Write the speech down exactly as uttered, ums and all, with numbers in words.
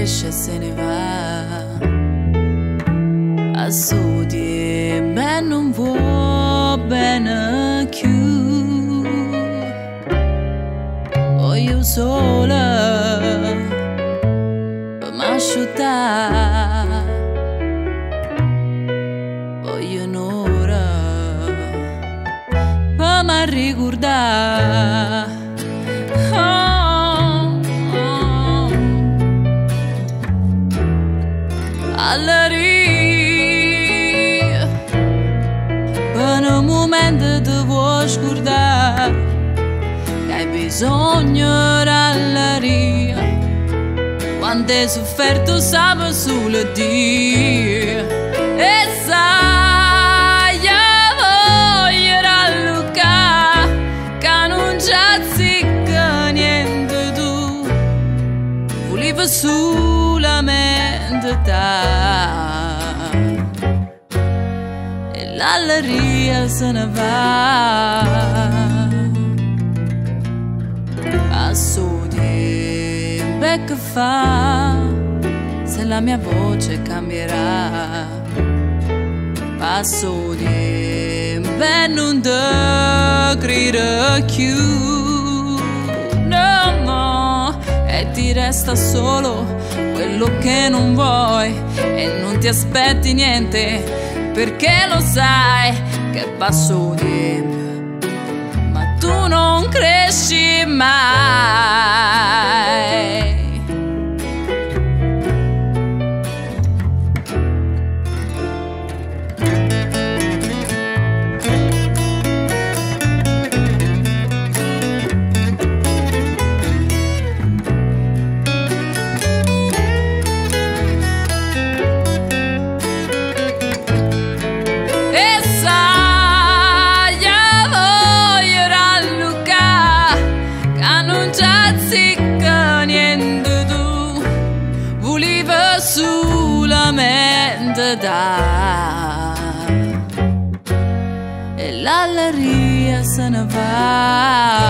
cresce e se ne va a sudi, ma non vuoi bene più. Voglio sola per m'asciuttare, voglio un'ora per m'arricordare. Alla ria, per un momento ti vuoi scordare che hai bisogno alla ria, quando hai sofferto sape solo Dio. E sai, io voglio rallucare che non c'è zicca niente tu, volevo solamente te. E l'alleria se ne va a sudi, beh che fa se la mia voce cambierà. A sudi, beh non te grida più, no, no, e ti resta solo quello che non vuoi e non ti aspetti niente, perché lo sai che passo di, ma tu non cresci mai. Solamente da e l'alleria se ne va.